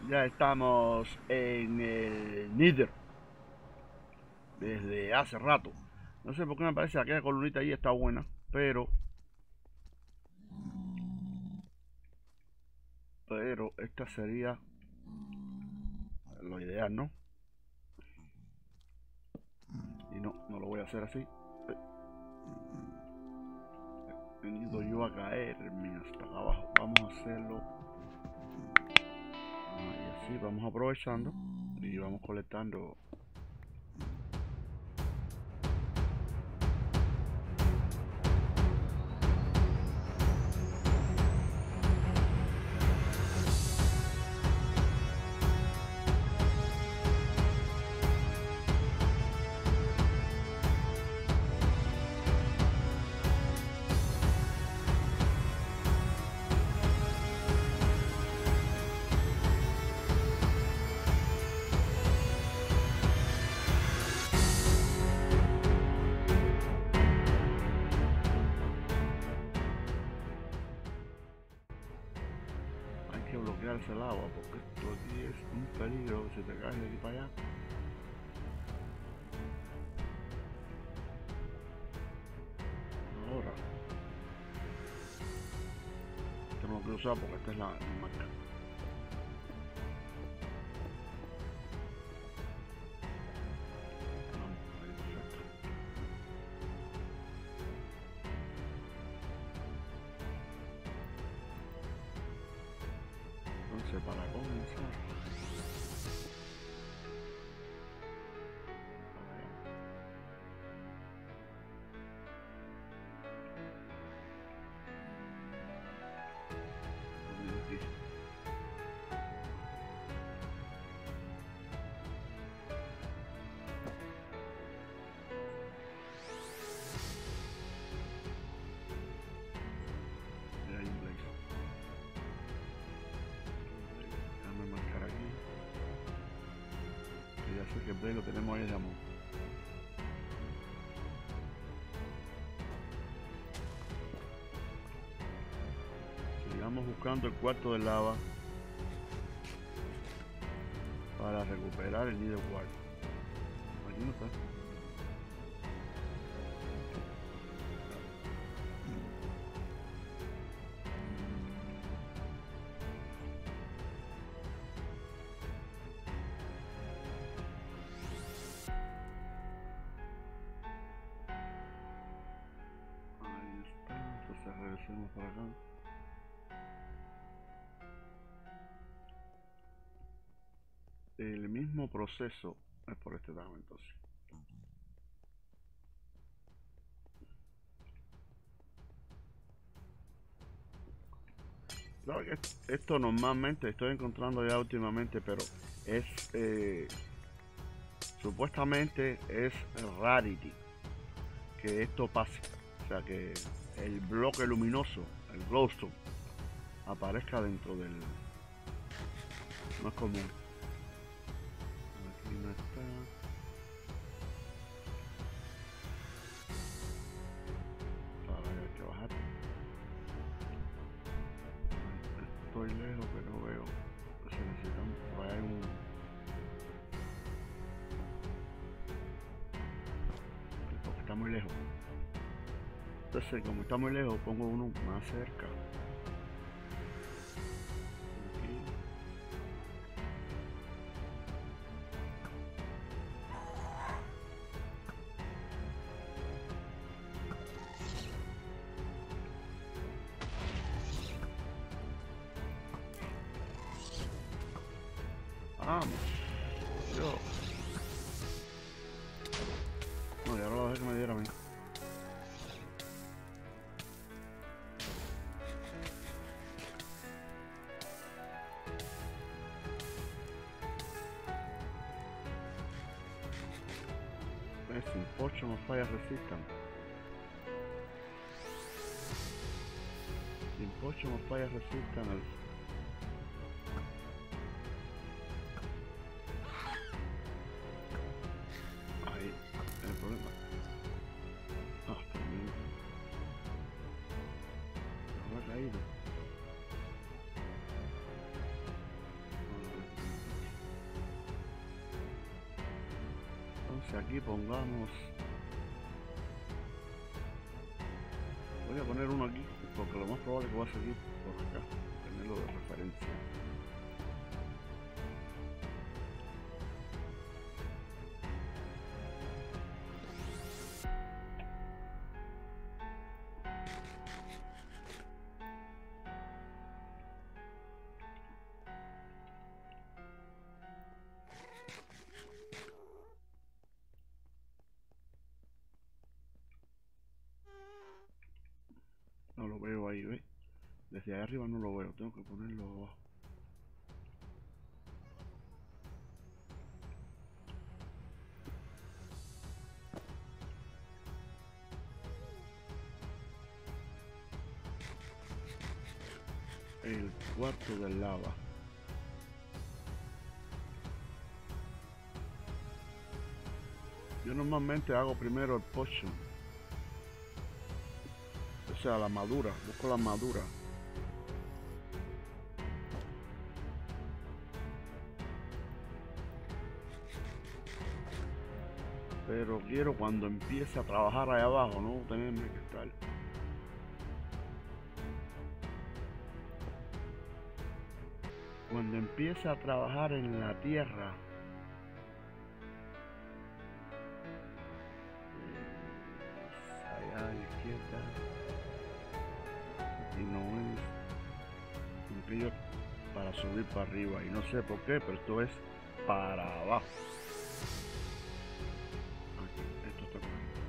Ya estamos en el Nether desde hace rato. No sé por qué me parece que aquella columnita ahí está buena, pero esta sería lo ideal, ¿no? Y no lo voy a hacer así. He venido yo a caerme hasta acá abajo. Vamos a hacerlo. Y así vamos aprovechando y vamos colectando. Hay que bloquearse el agua porque esto aquí es un peligro si te caes de aquí para allá. Ahora tengo que usar porque esta es la marca. Entonces, para comenzar, hay un blaze. Déjame marcar aquí. Que ya sé que el blaze lo tenemos ahí de amor. Sigamos buscando el cuarto de lava para recuperar el Nether Wart. Aquí no está. Ahí está. Entonces regresemos para acá. El mismo proceso es por este lado entonces. Claro que esto normalmente estoy encontrando ya últimamente, pero es supuestamente es rarity que esto pase. O sea que el bloque luminoso, el glowstone, aparezca dentro del. No es común. Aquí no está. Ahora hay que bajar. Estoy lejos, pero veo que se necesitan. Por ahí hay un. Porque está muy lejos. Entonces, como está muy lejos, pongo uno más cerca. Aquí. Vamos. Yo. No, ya lo dejé que me diera a mí. Potion of Fire Resistance. Potion of Fire Resistance. Ahí, el problema. Ah, también. No ha caído. Entonces aquí pongamos... Voy a poner uno aquí, porque lo más probable es que va a seguir por acá, tenerlo de referencia. No lo veo ahí, ¿ves? Desde ahí arriba no lo veo, tengo que ponerlo abajo. El cuarto de lava. Yo normalmente hago primero el potion, o sea, la madura, busco la madura. Pero quiero cuando empiece a trabajar ahí abajo, no tenerme que estar. Cuando empiece a trabajar en la tierra, allá a la izquierda, y no es un río para subir para arriba, y no sé por qué, pero esto es para abajo. Aquí, esto está por aquí.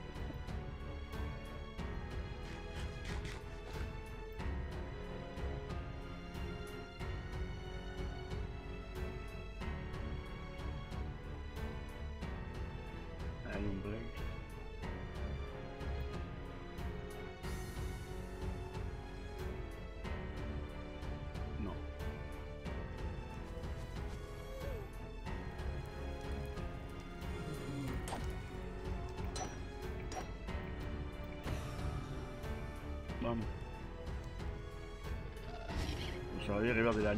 Hay un blaze. No. Vamos. No sabía que iba a tirar.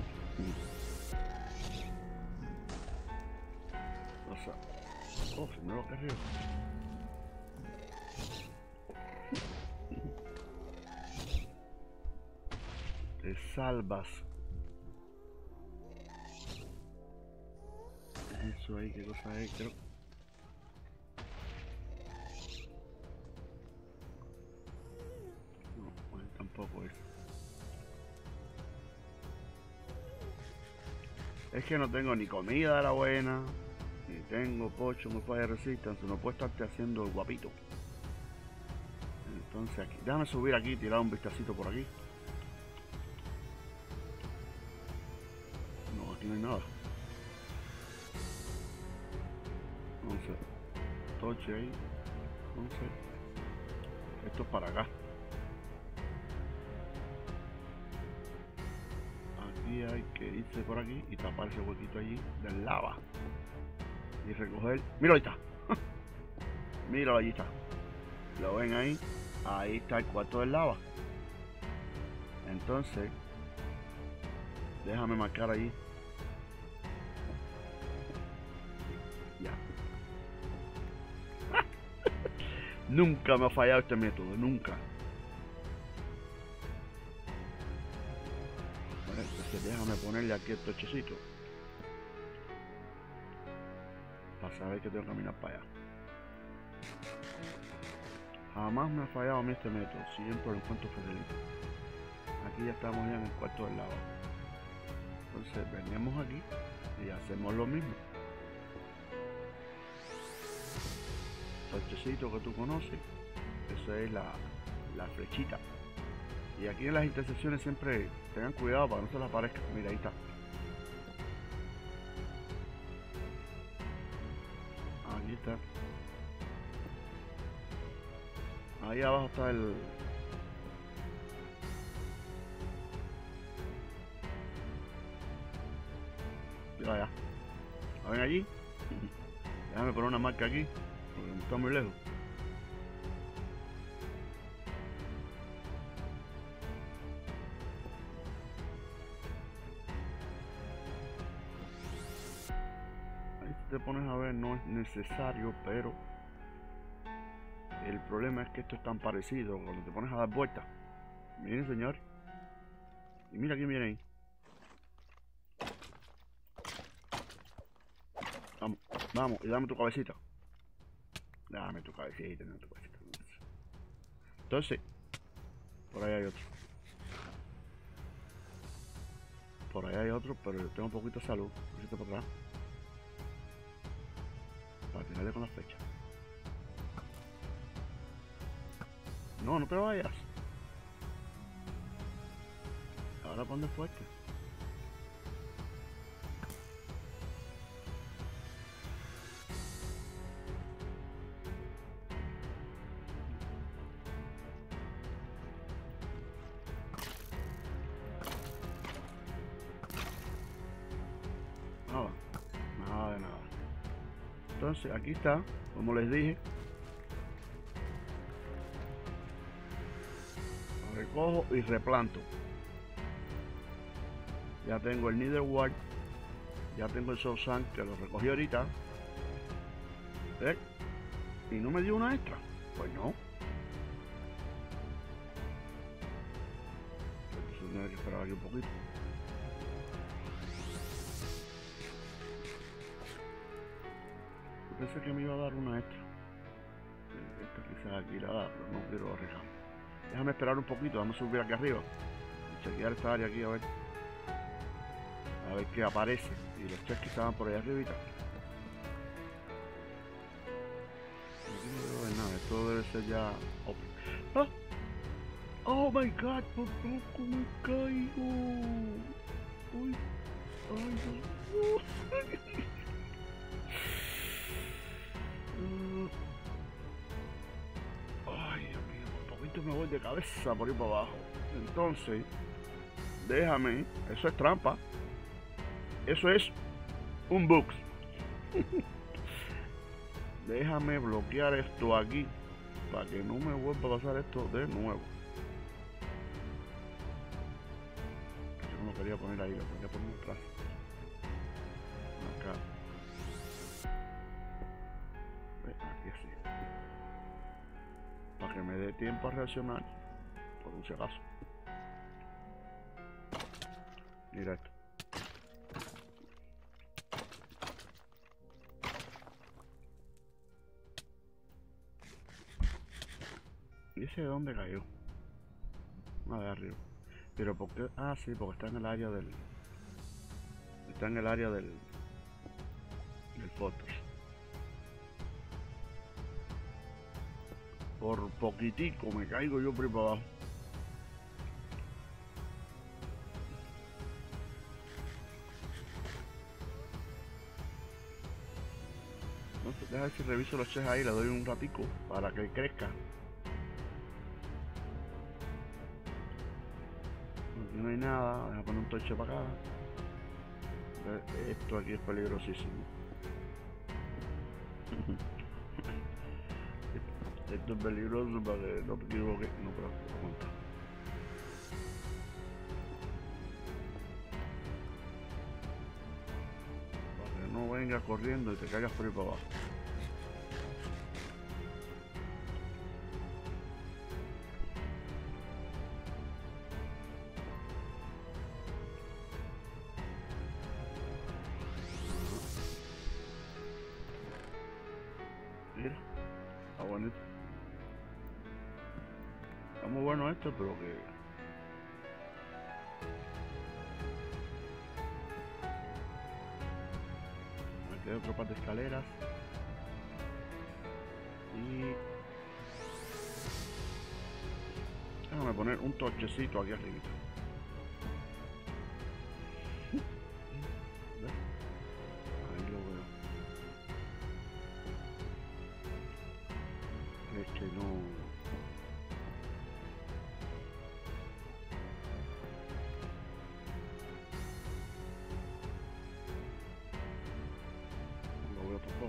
O sea, oh, si no lo que arriba. Te salvas. Eso ahí, qué cosa es, creo. No, bueno, tampoco es. Es que no tengo ni comida de la buena, ni tengo pocho, no fire resistance, no puedo estarte haciendo el guapito. Entonces aquí, déjame subir aquí y tirar un vistacito por aquí. No, aquí no hay nada. Entonces, toche ahí. Entonces, esto es para acá. Aquí hay que irse por aquí y tapar ese huequito allí del lava. Y recoger. ¡Mira, ahí está! Míralo, allí está. ¿Lo ven ahí? Ahí está el cuarto del lava. Entonces, déjame marcar allí. Ya. Nunca me ha fallado este método, nunca. Entonces déjame ponerle aquí el tochecito para saber que tengo que caminar para allá. Jamás me ha fallado a mí este método, siempre lo encuentro facilito. Aquí ya estamos ya en el cuarto del lava. Entonces venimos aquí y hacemos lo mismo. Tochecito que tú conoces, eso es la flechita. Y aquí en las intersecciones siempre tengan cuidado para que no se les aparezca. Mira, ahí está. Aquí está. Ahí abajo está el... Mira allá. ¿La ven allí? Déjame poner una marca aquí, porque no está muy lejos. te pones a ver no es necesario, pero el problema es que esto es tan parecido cuando te pones a dar vueltas. Miren, señor. Y mira quién viene ahí. Vamos, vamos, y dame tu cabecita. Dame tu cabecita, dame tu cabecita. Entonces, por ahí hay otro. Por ahí hay otro, pero yo tengo un poquito de salud. Por para atrás. Para tirarle con la flecha. No, no te vayas. Ahora ponte fuerte. Nada, nada de nada. Entonces, aquí está, como les dije. Recojo y replanto. Ya tengo el Netherwart. Ya tengo el Soul Sand que lo recogí ahorita. ¿Eh? Y no me dio una extra. Pues no. Entonces tengo que esperar aquí un poquito. Yo pensé que me iba a dar una extra. Esta quizás aquí la da, pero no quiero arriesgar. Déjame esperar un poquito, vamos a subir aquí arriba. Chequear esta área aquí a ver. A ver qué aparece. Y los chests que estaban por ahí arribita. Aquí no debo ver nada, esto debe ser ya open. ¡Ah! ¡Oh my god! ¡Por poco me caigo! ¡Uy! ¡Ay, Dios! ¡Ay, Dios mío! Por poquito me voy de cabeza por ahí para abajo. Entonces, déjame. Eso es trampa. Eso es un bug. Déjame bloquear esto aquí para que no me vuelva a pasar esto de nuevo. Yo no lo quería poner ahí, lo quería poner atrás. Acá. Aquí así. Para que me dé tiempo a reaccionar. Por un si acaso. Mira esto. ¿Y ese de dónde cayó? Ah, de arriba. Pero ¿por qué? Ah, sí, porque está en el área del... Está en el área del Fortress. Por poquitico me caigo yo por ahí para abajo. Entonces, deja ver si reviso los chests ahí, le doy un ratico para que crezca. Aquí no hay nada, deja poner un torche para acá. Esto aquí es peligrosísimo. Esto es peligroso para que no te equivoques. No, pero aguanta. Para que no vengas corriendo y te caigas por ahí para abajo. Mira, está bonito. Está muy bueno esto, pero que... Aquí hay otro par de escaleras. Y... Déjame poner un torchecito aquí arriba. Ahí lo veo. Es que no... Lo veo tampoco.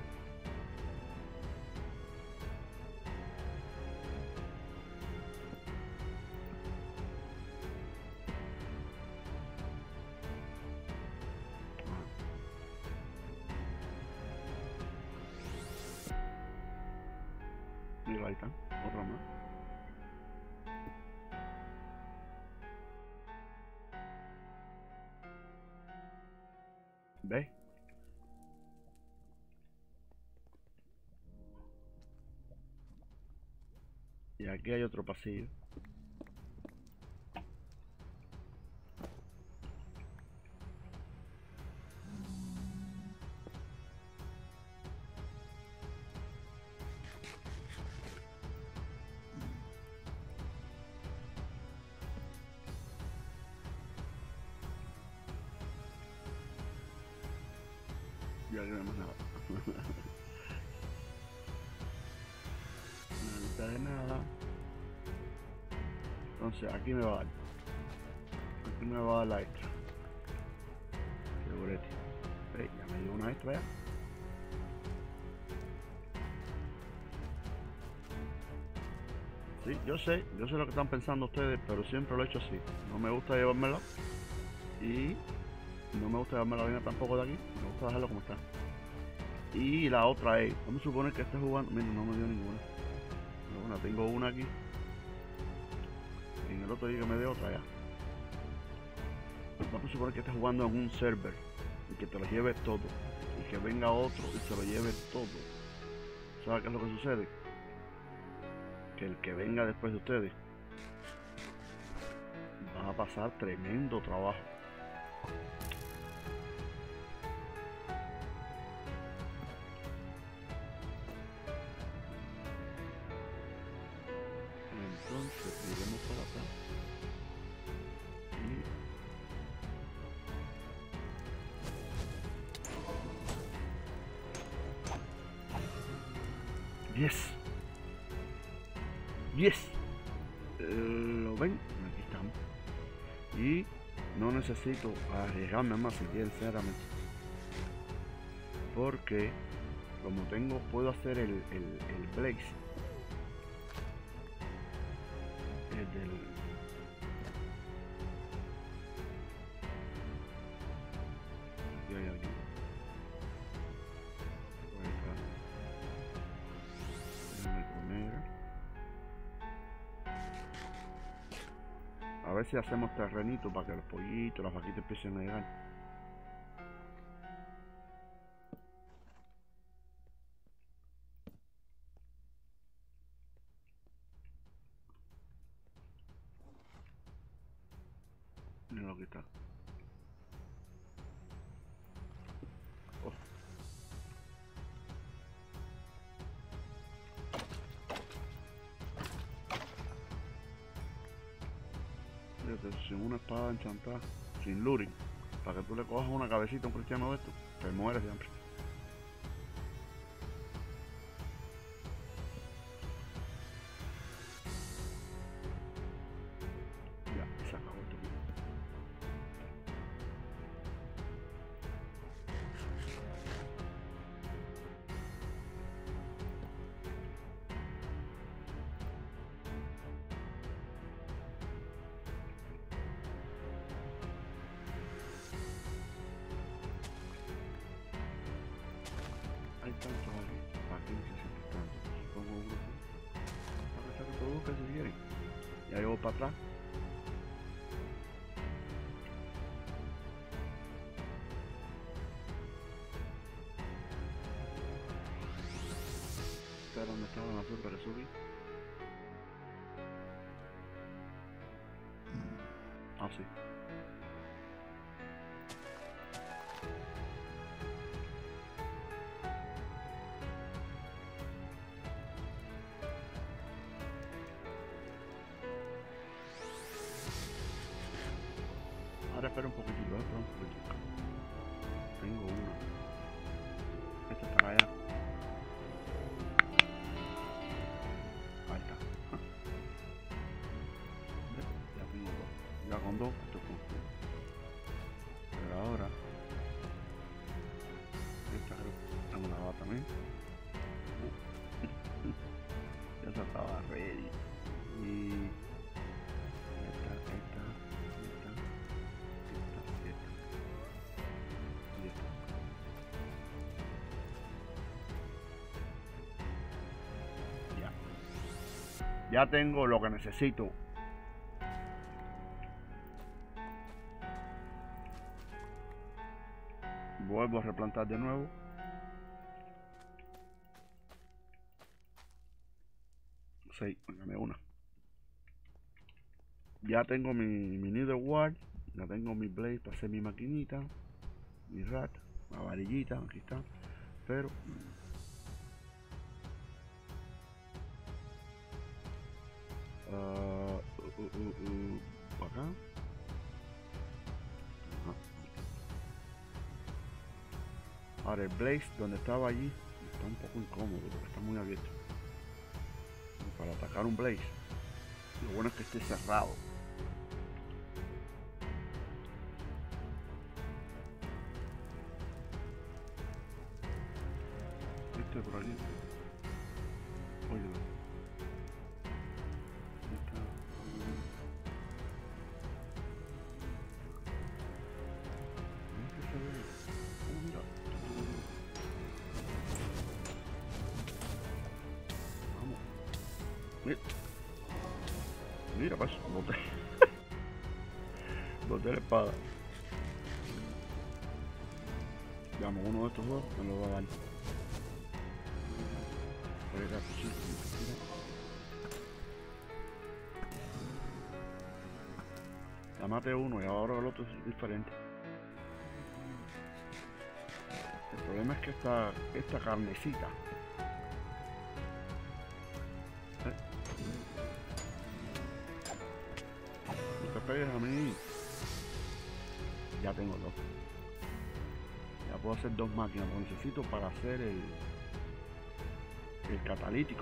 ahí están. Otra más. ¿Ves? Y aquí hay otro pasillo. Y aquí no hay más nada. Nada de nada. Entonces aquí me va a dar. Aquí me va a dar la extra. Segurete. Ya me dio una extra ya. Sí, yo sé lo que están pensando ustedes, pero siempre lo he hecho así. No me gusta llevármela y no me gusta llevarme la vaina tampoco de aquí. Me gusta dejarlo como está. Y la otra es, vamos a suponer que esté jugando. Mira, no me dio ninguna. Bueno, tengo una aquí. Y en el otro día que me dé otra ya. Vamos a suponer que estés jugando en un server y que te lo lleves todo. Y que venga otro y se lo lleve todo. ¿Sabes qué es lo que sucede? Que el que venga después de ustedes va a pasar tremendo trabajo. Entonces iremos para atrás y yes, yes, lo ven, aquí estamos. Y no necesito arriesgarme más, sinceramente, porque como tengo, puedo hacer el blaze, el del y hay aquí por acá. Déjame comer. A ver si hacemos terrenito para que los pollitos, las vaquitas empiecen a llegar. Mira lo que está. Oh. Fíjate, sin una espada enchantada, sin luring, para que tú le cojas una cabecita a un cristiano de esto, te mueres siempre. Ya, se acabó esto. Hay tantos aquí necesitan tanto. Pongo un grupo para que se reproduzca si quieren. Ya llevo para atrás. Esta era donde estaba la azul para subir. Ah, sí. Ahora espera un poquitito, espera un poquitito. Tengo una. Esta está para allá. Ahí está. ¿Ves? Ya tengo dos. Ya con dos, esto funciona. Pero ahora, esta creo que tengo una bata también. Ya se estaba ready. Y esta. Ya. Ya tengo lo que necesito. Vuelvo a replantar de nuevo. Sí, gané una. Ya tengo mi Netherward. Ya tengo mi Blade para hacer mi maquinita. Mi rat. La varillita, aquí está. Pero para acá. Ajá. Ahora el Blaze donde estaba allí está un poco incómodo porque está muy abierto. Y para atacar un Blaze, lo bueno es que esté cerrado. Este por aquí. Oye, mira, pues, boté la espada. Digamos, uno de estos dos me lo va a dar. Ya maté uno y ahora el otro es diferente. El problema es que esta carnecita. No te pegues a mí. Ya tengo dos. Ya puedo hacer dos máquinas, lo necesito para hacer el catalítico.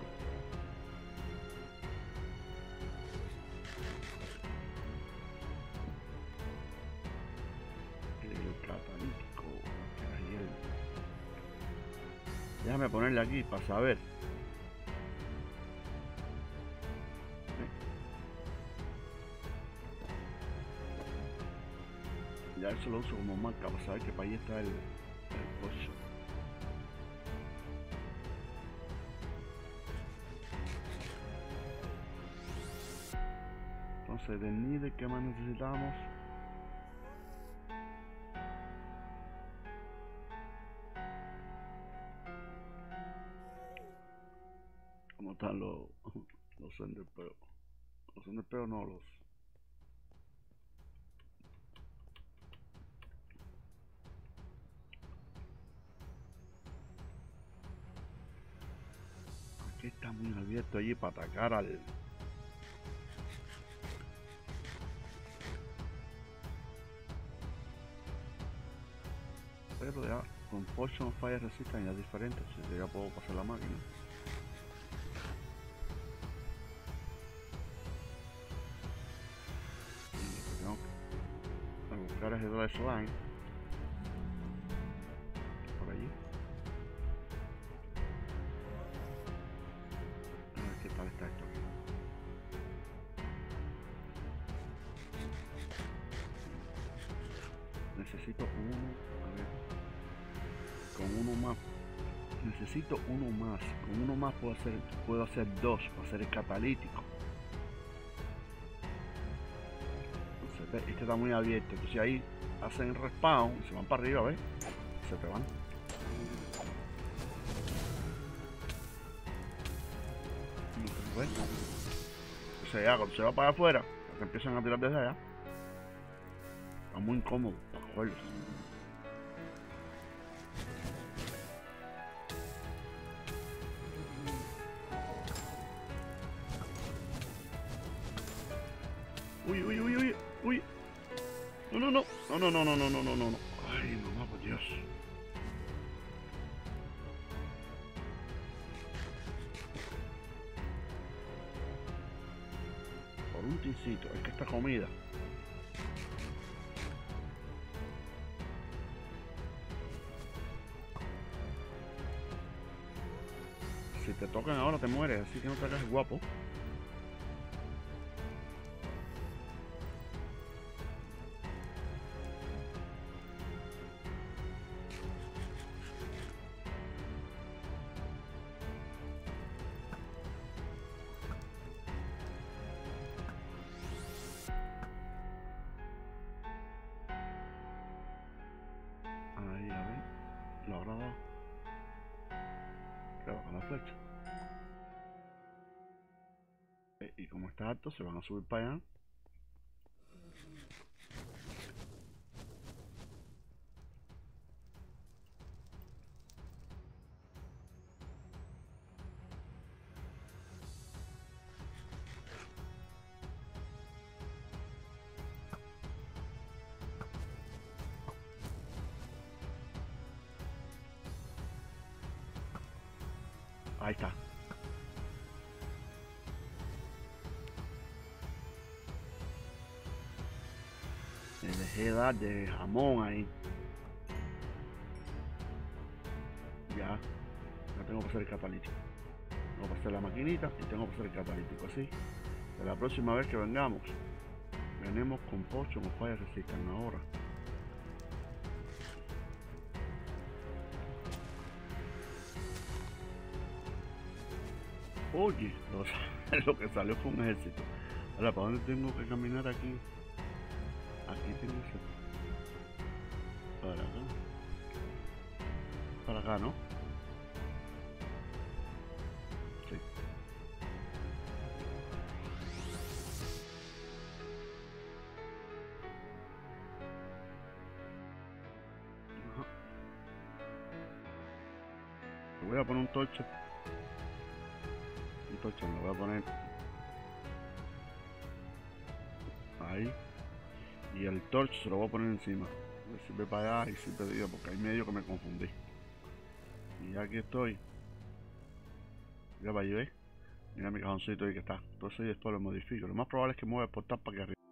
Déjame ponerle aquí para saber. Ya eso lo uso como marca para saber que para ahí está el coche. Entonces del nivel, ¿qué más necesitamos? ¿Cómo están los enderpeos? Los enderpeos no, los... Aquí está muy abierto allí para atacar al... Pero ya con Potion of Fire Resistance ya es diferente, así que ya puedo pasar la máquina. Y tengo que buscar ese Dry Slime por allí. A ver qué tal está esto. Necesito uno, a ver, con uno más, necesito uno más, con uno más puedo hacer dos para hacer el catalítico. Entonces, este está muy abierto, entonces ahí hacen respawn y se van para arriba, ¿ves? Se te van. ¿Ves? Entonces ya cuando se va para afuera, se empiezan a tirar desde allá. Está muy incómodo para cogerlos. Uy, uy, uy, uy, uy. No, no, no. No, no, no, no, no, no, no, no. Ay, mamá, por Dios. Por un tincito, es que esta comida. Si te tocan ahora te mueres, así que no te hagas guapo. a ver, lo habrá dado. Claro, con la flecha. Y como está alto, se van a subir para allá. Ahí está. Le dejé dar de jamón ahí. Ya tengo que hacer el catalítico. Tengo que hacer la maquinita y tengo que hacer el catalítico. Así, de la próxima vez que vengamos, venimos con pocho, con fallas que existan ahora. Oye, lo que salió fue un ejército. Ahora, ¿para dónde tengo que caminar aquí? Aquí tengo que ser. Para acá. Para acá, ¿no? Sí. Ajá. Le voy a poner un torche. Un torche, lo voy a poner ahí. Y el torche se lo voy a poner encima. Me sirve para allá y sirve de ida porque hay medio que me confundí. Y ya aquí estoy. Ya va a ver. Mira mi cajoncito ahí que está. Entonces después lo modifico. Lo más probable es que mueva el portal para que arriba.